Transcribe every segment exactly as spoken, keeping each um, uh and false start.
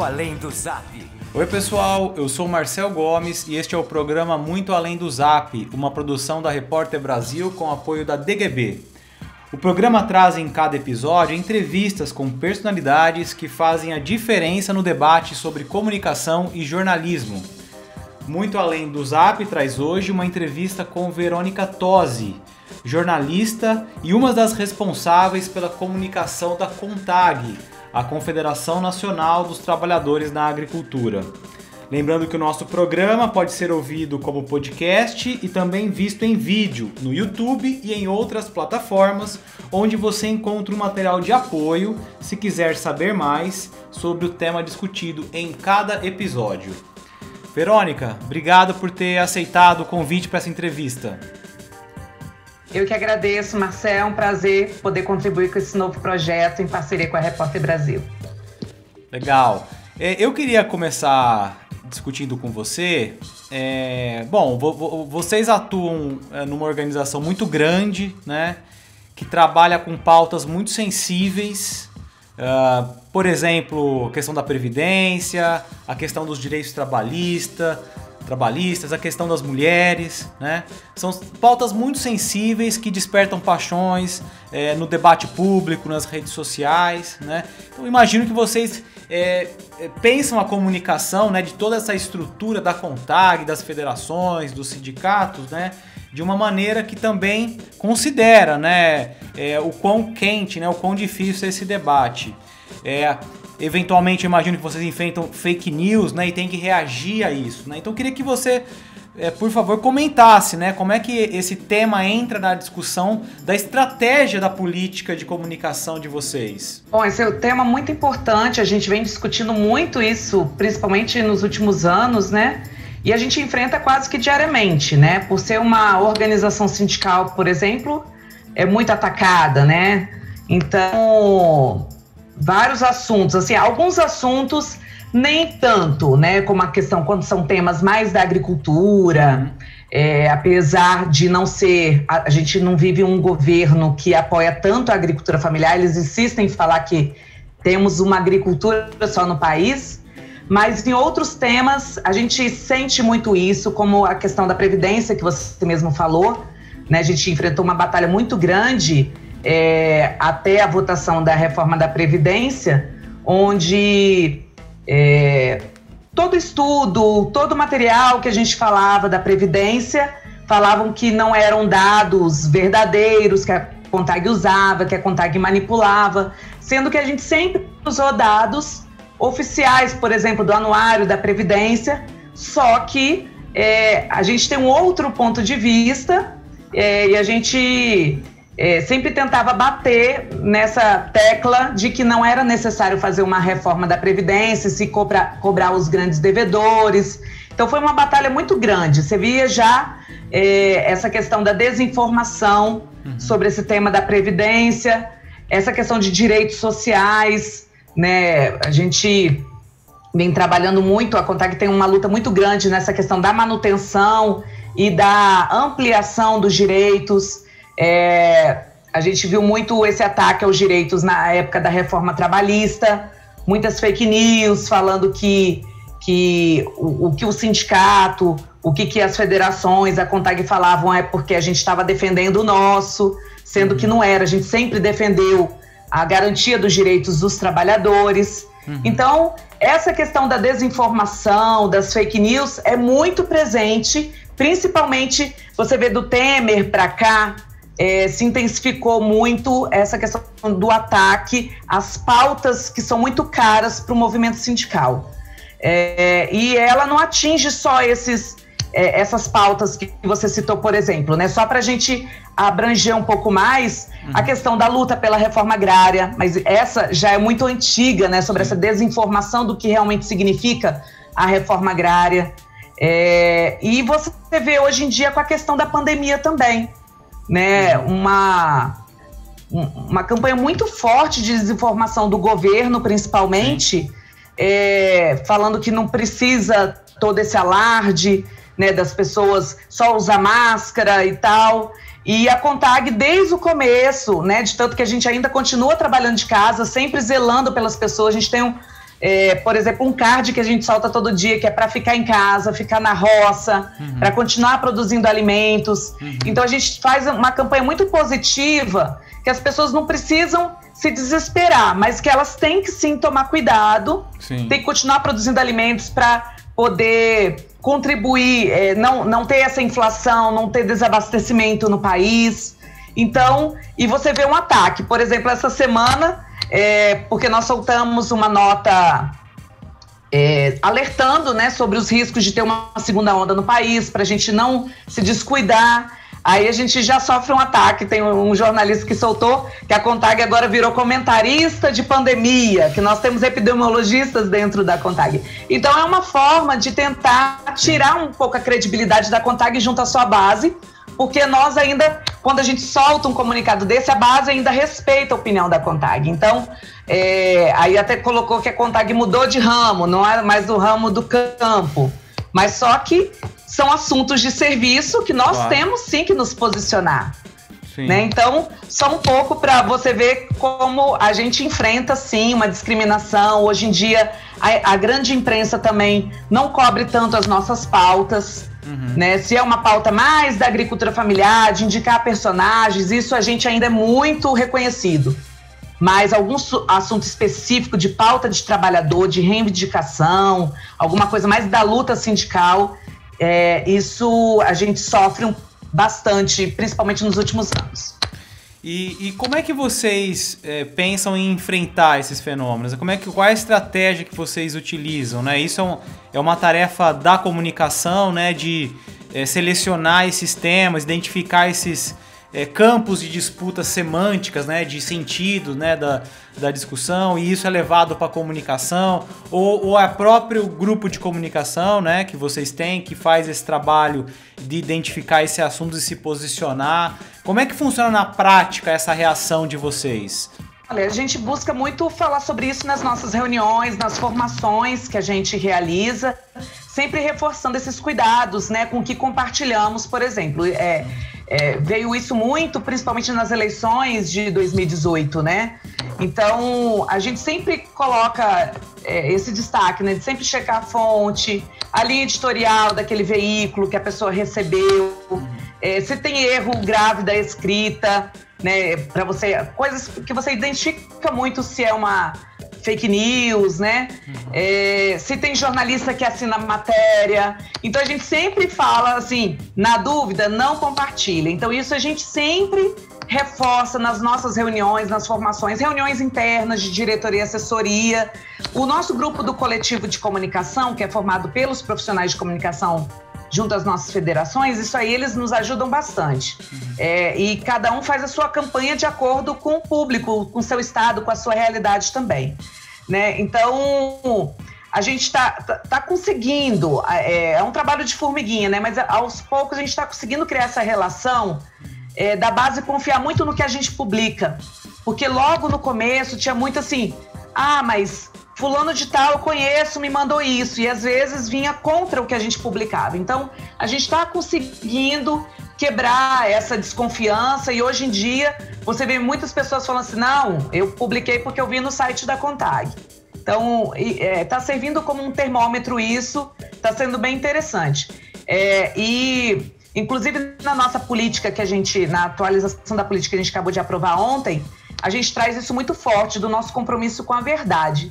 Além do Zap. Oi pessoal, eu sou Marcel Gomes e este é o programa Muito Além do Zap, uma produção da Repórter Brasil com apoio da D G B. O programa traz em cada episódio entrevistas com personalidades que fazem a diferença no debate sobre comunicação e jornalismo. Muito Além do Zap traz hoje uma entrevista com Verônica Tosi, jornalista e uma das responsáveis pela comunicação da CONTAG, a Confederação Nacional dos Trabalhadores na Agricultura. Lembrando que o nosso programa pode ser ouvido como podcast e também visto em vídeo no YouTube e em outras plataformas, onde você encontra um material de apoio se quiser saber mais sobre o tema discutido em cada episódio. Verônica, obrigado por ter aceitado o convite para essa entrevista. Eu que agradeço, Marcel, é um prazer poder contribuir com esse novo projeto em parceria com a Repórter Brasil. Legal. Eu queria começar discutindo com você. É, bom, vocês atuam numa organização muito grande, né, que trabalha com pautas muito sensíveis. Uh, por exemplo, a questão da Previdência, a questão dos direitos trabalhistas, trabalhistas, a questão das mulheres, né? São pautas muito sensíveis que despertam paixões é, no debate público, nas redes sociais, né? Então imagino que vocês é, pensam a comunicação, né, de toda essa estrutura da CONTAG, das federações, dos sindicatos, né, de uma maneira que também considera, né, é, o quão quente, né, o quão difícil é esse debate. É, eventualmente, eu imagino que vocês enfrentam fake news, né, e tem que reagir a isso, né? Então eu queria que você, é, por favor, comentasse, né, como é que esse tema entra na discussão da estratégia da política de comunicação de vocês. Bom, esse é um tema muito importante, a gente vem discutindo muito isso, principalmente nos últimos anos, né? E a gente enfrenta quase que diariamente, né? Por ser uma organização sindical, por exemplo, é muito atacada, né? Então, vários assuntos, assim, alguns assuntos nem tanto, né? Como a questão, quando são temas mais da agricultura, é, apesar de não ser, a, a gente não vive um governo que apoia tanto a agricultura familiar, eles insistem em falar que temos uma agricultura só no país. Mas em outros temas, a gente sente muito isso, como a questão da Previdência, que você mesmo falou, né? A gente enfrentou uma batalha muito grande é, até a votação da reforma da Previdência, onde é, todo estudo, todo material que a gente falava da Previdência, falavam que não eram dados verdadeiros, que a CONTAG usava, que a CONTAG manipulava, sendo que a gente sempre usou dados oficiais, por exemplo, do anuário da Previdência, só que é, a gente tem um outro ponto de vista é, e a gente é, sempre tentava bater nessa tecla de que não era necessário fazer uma reforma da Previdência, se cobrar, cobrar os grandes devedores. Então foi uma batalha muito grande. Você via já é, essa questão da desinformação uhum. sobre esse tema da Previdência, essa questão de direitos sociais, né? A gente vem trabalhando muito, a CONTAG tem uma luta muito grande nessa questão da manutenção e da ampliação dos direitos. É, a gente viu muito esse ataque aos direitos na época da reforma trabalhista, muitas fake news falando que, que o, o que o sindicato, o que, que as federações, a CONTAG falavam é porque a gente estava defendendo o nosso, sendo que não era, a gente sempre defendeu a garantia dos direitos dos trabalhadores. Uhum. Então, essa questão da desinformação, das fake news é muito presente, principalmente, você vê do Temer para cá, é, se intensificou muito essa questão do ataque às pautas que são muito caras para o movimento sindical. É, e ela não atinge só esses, é, essas pautas que você citou, por exemplo, né? Só para a gente abranger um pouco mais uhum. a questão da luta pela reforma agrária, mas essa já é muito antiga, né? Sobre essa desinformação do que realmente significa a reforma agrária. É, e você vê hoje em dia com a questão da pandemia também, né? Uma, uma campanha muito forte de desinformação do governo, principalmente, é, falando que não precisa todo esse alarde, né, das pessoas só usar máscara e tal. E a CONTAG, desde o começo, né, de tanto que a gente ainda continua trabalhando de casa, sempre zelando pelas pessoas, a gente tem um, É, por exemplo, um card que a gente solta todo dia, que é para ficar em casa, ficar na roça, uhum. para continuar produzindo alimentos. Uhum. Então a gente faz uma campanha muito positiva, que as pessoas não precisam se desesperar, mas que elas têm que sim tomar cuidado, sim. tem que continuar produzindo alimentos para poder contribuir, é, não, não ter essa inflação, não ter desabastecimento no país. Então, e você vê um ataque, por exemplo, essa semana, é, porque nós soltamos uma nota é, alertando, né, sobre os riscos de ter uma segunda onda no país, para a gente não se descuidar. Aí a gente já sofre um ataque. Tem um jornalista que soltou que a CONTAG agora virou comentarista de pandemia, que nós temos epidemiologistas dentro da CONTAG. Então é uma forma de tentar tirar um pouco a credibilidade da CONTAG junto à sua base, porque nós ainda, quando a gente solta um comunicado desse, a base ainda respeita a opinião da CONTAG. Então, é, aí até colocou que a CONTAG mudou de ramo, não é mais do ramo do campo, mas só que são assuntos de serviço que nós claro. temos sim que nos posicionar. Né? Então, só um pouco para você ver como a gente enfrenta sim uma discriminação. Hoje em dia, a, a grande imprensa também não cobre tanto as nossas pautas. Uhum. Né? Se é uma pauta mais da agricultura familiar, de indicar personagens, isso a gente ainda é muito reconhecido. Mas algum assunto específico de pauta de trabalhador, de reivindicação, alguma coisa mais da luta sindical, é, isso a gente sofre um, bastante, principalmente nos últimos anos. E, e como é que vocês é, pensam em enfrentar esses fenômenos? Como é que, qual é a estratégia que vocês utilizam? Né? Isso é, um, é uma tarefa da comunicação, né? De é, selecionar esses temas, identificar esses é, campos de disputas semânticas, né? De sentido, né? da, da discussão, e isso é levado para a comunicação, ou, ou é próprio grupo de comunicação, né? Que vocês têm, que faz esse trabalho de identificar esse assunto e se posicionar. Como é que funciona na prática essa reação de vocês? Olha, a gente busca muito falar sobre isso nas nossas reuniões, nas formações que a gente realiza, sempre reforçando esses cuidados, né, com que compartilhamos, por exemplo. É, é, veio isso muito, principalmente nas eleições de dois mil e dezoito, né? Então, a gente sempre coloca é, esse destaque, né, de sempre checar a fonte, a linha editorial daquele veículo que a pessoa recebeu, é, se tem erro grave da escrita, né, para você, coisas que você identifica muito se é uma fake news, né, é, se tem jornalista que assina a matéria. Então a gente sempre fala assim, na dúvida, não compartilha. Então isso a gente sempre reforça nas nossas reuniões, nas formações, reuniões internas de diretoria e assessoria. O nosso grupo do coletivo de comunicação, que é formado pelos profissionais de comunicação junto às nossas federações, isso aí eles nos ajudam bastante. Uhum. É, e cada um faz a sua campanha de acordo com o público, com o seu estado, com a sua realidade também. Né? Então, a gente está tá, tá conseguindo, é, é um trabalho de formiguinha, né? Mas aos poucos a gente está conseguindo criar essa relação é, da base confiar muito no que a gente publica. Porque logo no começo tinha muito assim, ah, mas fulano de tal eu conheço, me mandou isso. E às vezes vinha contra o que a gente publicava. Então, a gente está conseguindo quebrar essa desconfiança. E hoje em dia, você vê muitas pessoas falando assim, não, eu publiquei porque eu vi no site da CONTAG. Então, está é, servindo como um termômetro isso, está sendo bem interessante. É, e, inclusive, na nossa política que a gente, na atualização da política que a gente acabou de aprovar ontem, a gente traz isso muito forte, do nosso compromisso com a verdade.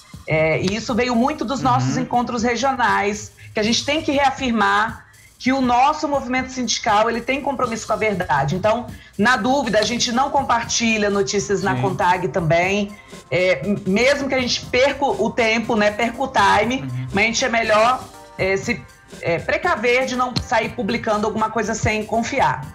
É, e isso veio muito dos nossos uhum. encontros regionais, que a gente tem que reafirmar que o nosso movimento sindical ele tem compromisso com a verdade. Então, na dúvida, a gente não compartilha notícias Sim. na CONTAG também, é, mesmo que a gente perca o tempo, né, perca o time, uhum. mas a gente é melhor é, se é, precaver de não sair publicando alguma coisa sem confiar.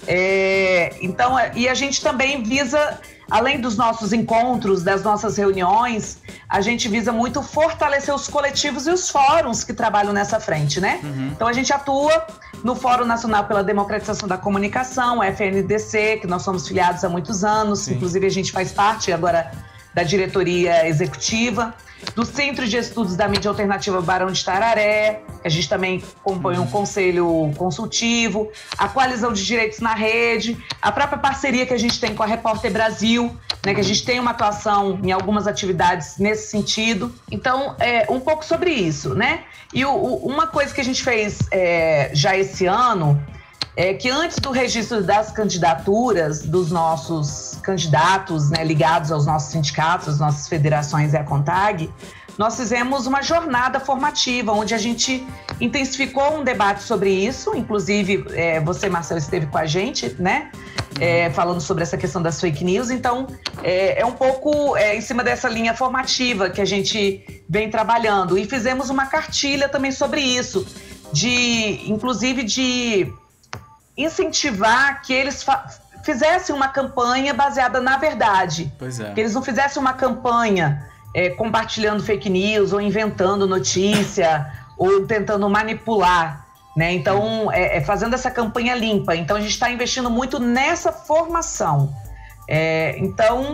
É, então, e a gente também visa, além dos nossos encontros, das nossas reuniões, a gente visa muito fortalecer os coletivos e os fóruns que trabalham nessa frente, né? Uhum. Então a gente atua no Fórum Nacional pela Democratização da Comunicação, F N D C, que nós somos filiados há muitos anos, Sim. inclusive a gente faz parte agora da diretoria executiva, do Centro de Estudos da Mídia Alternativa Barão de Tararé, que a gente também compõe um conselho consultivo, a Coalizão de Direitos na Rede, a própria parceria que a gente tem com a Repórter Brasil, né, que a gente tem uma atuação em algumas atividades nesse sentido. Então, é, um pouco sobre isso, né? E o, o, uma coisa que a gente fez é, já esse ano é que antes do registro das candidaturas dos nossos candidatos, né, ligados aos nossos sindicatos, às nossas federações e à CONTAG, nós fizemos uma jornada formativa, onde a gente intensificou um debate sobre isso, inclusive é, você, Marcelo, esteve com a gente, né, é, falando sobre essa questão das fake news. Então, é, é um pouco é, em cima dessa linha formativa que a gente vem trabalhando. E fizemos uma cartilha também sobre isso, de, inclusive de incentivar que eles fizessem uma campanha baseada na verdade. Pois é. Que eles não fizessem uma campanha é, compartilhando fake news ou inventando notícia ou tentando manipular, né? Então, é, é fazendo essa campanha limpa. Então, a gente está investindo muito nessa formação. É, então,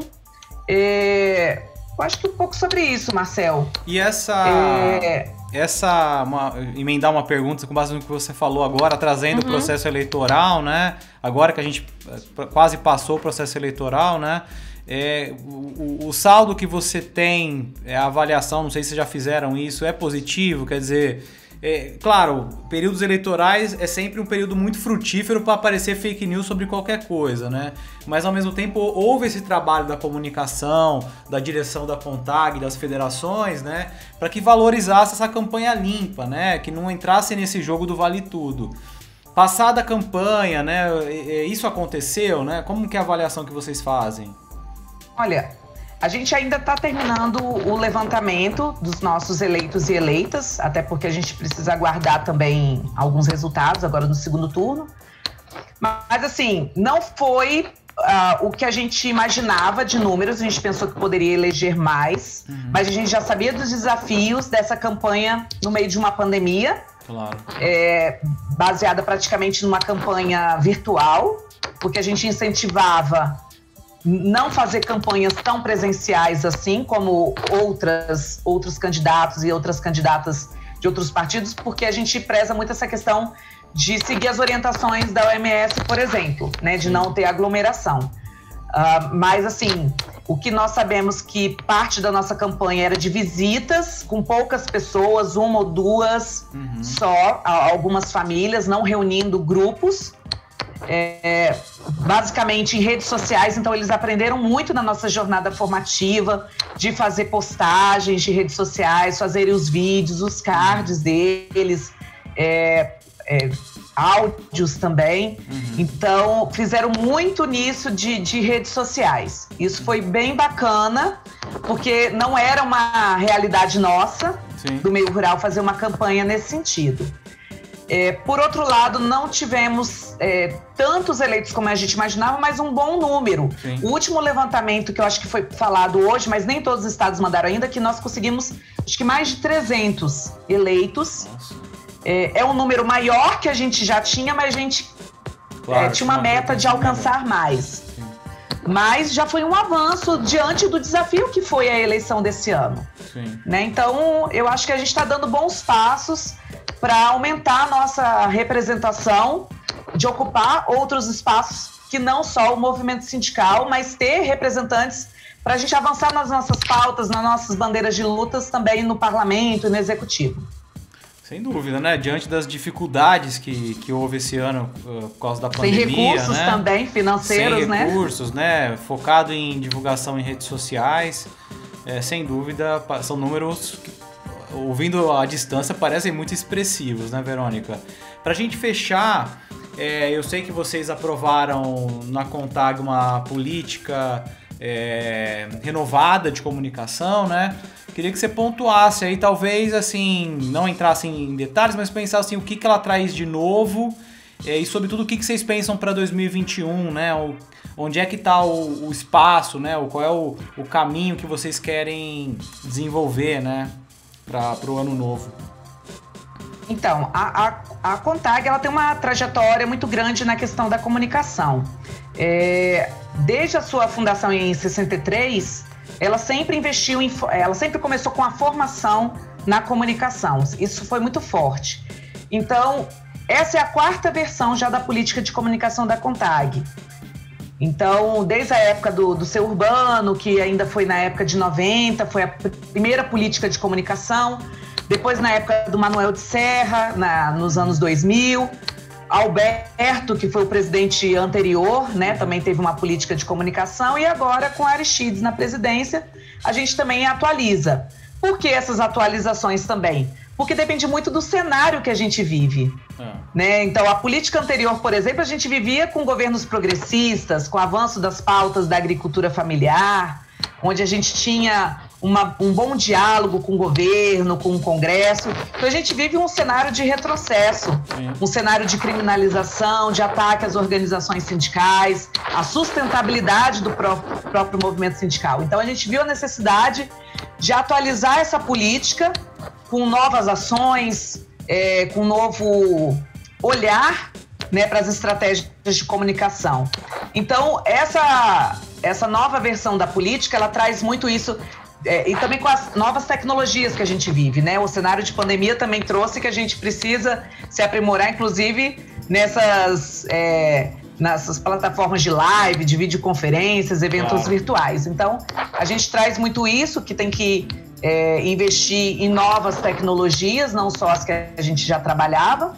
é, eu acho que um pouco sobre isso, Marcel. E essa... É... Essa, uma, emendar uma pergunta com base no que você falou agora, trazendo uhum. o processo eleitoral, né? Agora que a gente quase passou o processo eleitoral, né? É, o, o saldo que você tem, a avaliação, não sei se já fizeram isso, é positivo? Quer dizer, é, claro, períodos eleitorais é sempre um período muito frutífero para aparecer fake news sobre qualquer coisa, né? Mas ao mesmo tempo houve esse trabalho da comunicação, da direção da CONTAG, das federações, né? Para que valorizasse essa campanha limpa, né? Que não entrasse nesse jogo do vale tudo. Passada a campanha, né? Isso aconteceu, né? Como que é a avaliação que vocês fazem? Olha, a gente ainda está terminando o levantamento dos nossos eleitos e eleitas, até porque a gente precisa aguardar também alguns resultados agora no segundo turno. Mas, assim, não foi uh, o que a gente imaginava de números. A gente pensou que poderia eleger mais, uhum. mas a gente já sabia dos desafios dessa campanha no meio de uma pandemia. Claro. É, baseada praticamente numa campanha virtual, porque a gente incentivava não fazer campanhas tão presenciais assim como outras, outros candidatos e outras candidatas de outros partidos, porque a gente preza muito essa questão de seguir as orientações da O M S, por exemplo, né, de não ter aglomeração. Uh, mas, assim, o que nós sabemos que parte da nossa campanha era de visitas com poucas pessoas, uma ou duas uhum. só, algumas famílias, não reunindo grupos. É, basicamente em redes sociais, então eles aprenderam muito na nossa jornada formativa de fazer postagens de redes sociais, fazerem os vídeos, os cards deles, é, é, áudios também. Uhum. Então fizeram muito nisso de, de redes sociais. Isso foi bem bacana, porque não era uma realidade nossa, Sim. do meio rural, fazer uma campanha nesse sentido. É, por outro lado, não tivemos é, tantos eleitos como a gente imaginava, mas um bom número. Sim. O último levantamento que eu acho que foi falado hoje, mas nem todos os estados mandaram ainda, que nós conseguimos, acho que mais de trezentos eleitos. É, é um número maior que a gente já tinha, mas a gente claro, é, tinha uma meta de alcançar mais. Sim. Mas já foi um avanço diante do desafio que foi a eleição desse ano. Sim. Né? Então, eu acho que a gente está dando bons passos para aumentar a nossa representação, de ocupar outros espaços que não só o movimento sindical, mas ter representantes para a gente avançar nas nossas pautas, nas nossas bandeiras de lutas também no parlamento e no executivo. Sem dúvida, né? Diante das dificuldades que, que houve esse ano uh, por causa da pandemia, sem recursos, né? Também financeiros, sem né? recursos, né? Focado em divulgação em redes sociais, é, sem dúvida, são números que, ouvindo à distância, parecem muito expressivos, né, Verônica? Pra gente fechar, é, eu sei que vocês aprovaram na CONTAG uma política é, renovada de comunicação, né? Queria que você pontuasse aí, talvez, assim, não entrasse em detalhes, mas pensasse assim, o que, que ela traz de novo é, e, sobretudo, o que, que vocês pensam para dois mil e vinte e um, né? O, onde é que está o, o espaço, né? O, qual é o, o caminho que vocês querem desenvolver, né? Para o ano novo. Então, a, a, a CONTAG ela tem uma trajetória muito grande na questão da comunicação. É, desde a sua fundação em sessenta e três, ela sempre investiu em, ela sempre começou com a formação na comunicação. Isso foi muito forte. Então, essa é a quarta versão já da política de comunicação da CONTAG. Então, desde a época do, do Ser Urbano, que ainda foi na época de noventa, foi a primeira política de comunicação. Depois, na época do Manuel de Serra, na, nos anos dois mil. Alberto, que foi o presidente anterior, né, também teve uma política de comunicação. E agora, com Aristides na presidência, a gente também atualiza. Por que essas atualizações também? Porque depende muito do cenário que a gente vive. É. Né? Então, a política anterior, por exemplo, a gente vivia com governos progressistas, com o avanço das pautas da agricultura familiar, onde a gente tinha uma, um bom diálogo com o governo, com o Congresso. Então, a gente vive um cenário de retrocesso, Sim. um cenário de criminalização, de ataque às organizações sindicais, a sustentabilidade do próprio, próprio movimento sindical. Então, a gente viu a necessidade de atualizar essa política com novas ações, é, com um novo olhar, né, para as estratégias de comunicação. Então, essa, essa nova versão da política, ela traz muito isso, é, e também com as novas tecnologias que a gente vive, né? O cenário de pandemia também trouxe que a gente precisa se aprimorar, inclusive, nessas... É, nessas plataformas de live, de videoconferências, eventos claro. virtuais. Então, a gente traz muito isso, que tem que é, investir em novas tecnologias, não só as que a gente já trabalhava.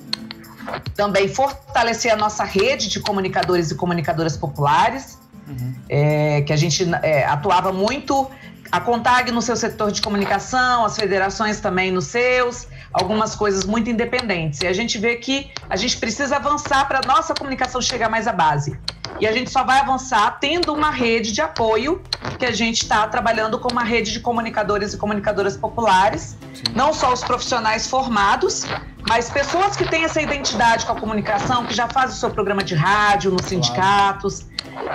Também fortalecer a nossa rede de comunicadores e comunicadoras populares, uhum. é, que a gente é, atuava muito, a CONTAG no seu setor de comunicação, as federações também nos seus, algumas coisas muito independentes. E a gente vê que a gente precisa avançar para a nossa comunicação chegar mais à base. E a gente só vai avançar tendo uma rede de apoio, que a gente está trabalhando com uma rede de comunicadores e comunicadoras populares, Sim. não só os profissionais formados, mas pessoas que têm essa identidade com a comunicação, que já fazem o seu programa de rádio nos sindicatos,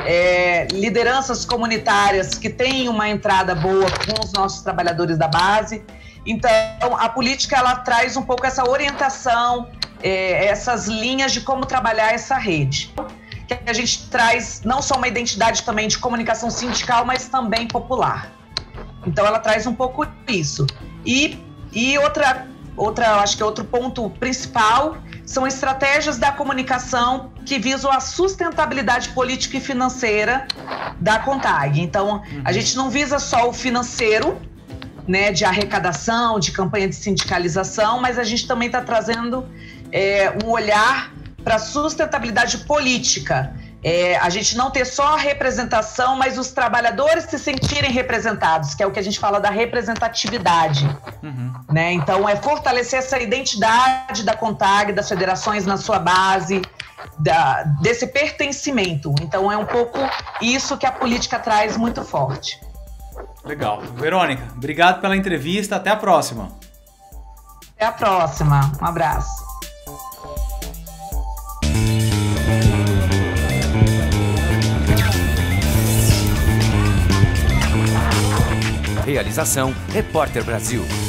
é, lideranças comunitárias que têm uma entrada boa com os nossos trabalhadores da base. Então, a política, ela traz um pouco essa orientação, é, essas linhas de como trabalhar essa rede. Que a gente traz não só uma identidade também de comunicação sindical, mas também popular. Então, ela traz um pouco isso. E, e outra, outra, acho que outro ponto principal são estratégias da comunicação que visam a sustentabilidade política e financeira da CONTAG. Então, a gente não visa só o financeiro, né, de arrecadação, de campanha de sindicalização, mas a gente também está trazendo é, um olhar para a sustentabilidade política. É, a gente não ter só a representação, mas os trabalhadores se sentirem representados, que é o que a gente fala da representatividade. Uhum. Né? Então, é fortalecer essa identidade da CONTAG, das federações na sua base, da, desse pertencimento. Então, é um pouco isso que a política traz muito forte. Legal. Verônica, obrigado pela entrevista. Até a próxima. Até a próxima. Um abraço. Realização Repórter Brasil.